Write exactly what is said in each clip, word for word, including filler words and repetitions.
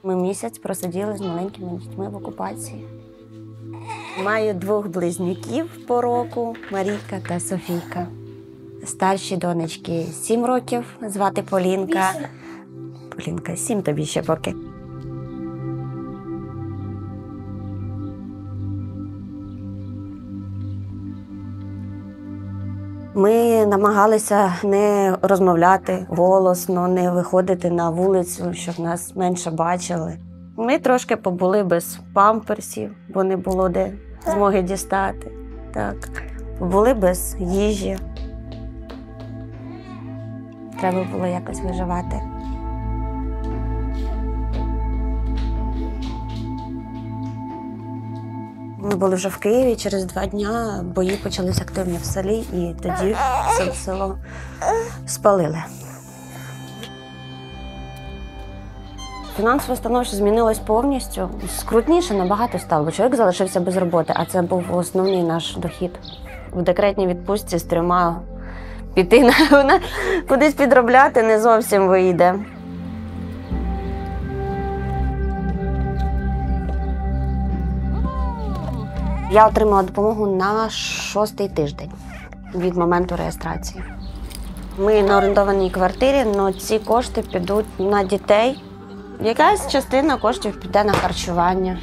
Ми місяць просиділи з маленькими дітьми в окупації. Маю двох близнюків по року – Марійка та Софійка. Старші донечки сім років, звати Полінка. Полінка, сім тобі ще поки. Ми намагалися не розмовляти голосно, не виходити на вулицю, щоб нас менше бачили. Ми трошки побули без памперсів, бо не було де змоги дістати. Так. Побули без їжі. Треба було якось виживати. Ми були вже в Києві, через два дні бої почалися активні в селі, і тоді все село спалили. Фінансове становище змінилось повністю. Скрутніше набагато стало, бо чоловік залишився без роботи, а це був основний наш дохід. В декретній відпустці з трьома піти на кудись підробляти не зовсім вийде. Я отримала допомогу на шостий тиждень від моменту реєстрації. Ми на орендованій квартирі, але ці кошти підуть на дітей. Якась частина коштів піде на харчування.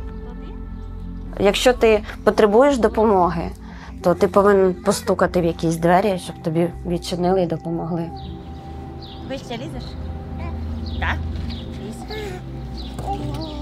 Якщо ти потребуєш допомоги, то ти повинен постукати в якісь двері, щоб тобі відчинили і допомогли. Вище лізеш? Так? Лізь.